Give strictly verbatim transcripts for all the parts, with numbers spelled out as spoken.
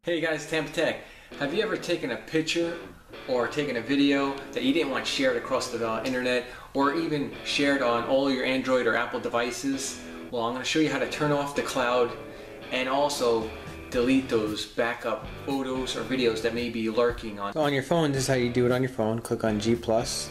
Hey guys, Tampa Tech. Have you ever taken a picture or taken a video that you didn't want shared across the uh, internet or even shared on all your Android or Apple devices? Well, I'm going to show you how to turn off the cloud and also delete those backup photos or videos that may be lurking on. So on your phone, this is how you do it on your phone. Click on G plus.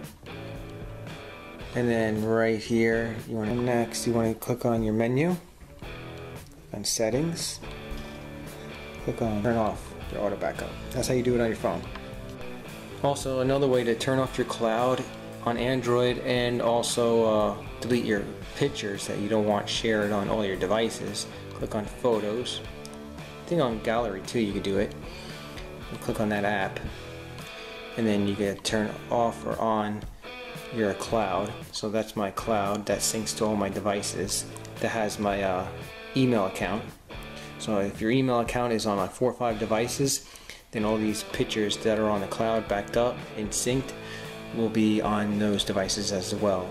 And then right here, you want to next, you want to click on your menu, on settings. Click on turn off your auto backup. That's how you do it on your phone. Also, another way to turn off your cloud on Android and also uh, delete your pictures that you don't want shared on all your devices. Click on photos. I think on gallery too you could do it. And click on that app. And then you can turn off or on your cloud. So that's my cloud that syncs to all my devices. That has my uh, email account. So if your email account is on like four or five devices, then all these pictures that are on the cloud backed up and synced will be on those devices as well.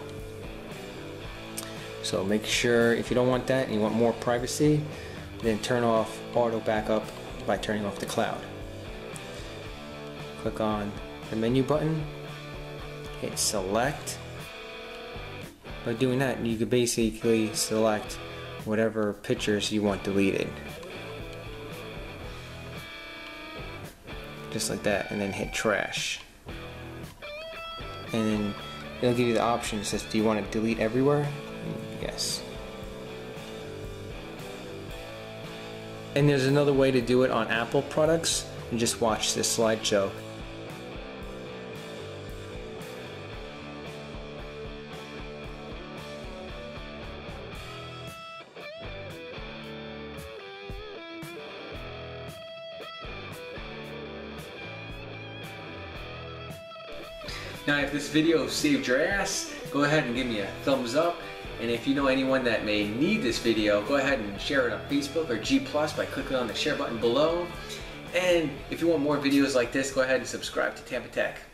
So make sure, if you don't want that and you want more privacy, then turn off auto backup by turning off the cloud. Click on the menu button, hit select. By doing that, you can basically select whatever pictures you want deleted. Just like that, and then hit trash. And then it'll give you the option. It says, do you want to delete everywhere? Yes. And there's another way to do it on Apple products. And just watch this slideshow. Now, if this video saved your ass, go ahead and give me a thumbs up. And if you know anyone that may need this video, go ahead and share it on Facebook or G plus by clicking on the share button below. And if you want more videos like this, go ahead and subscribe to Tampa Tech.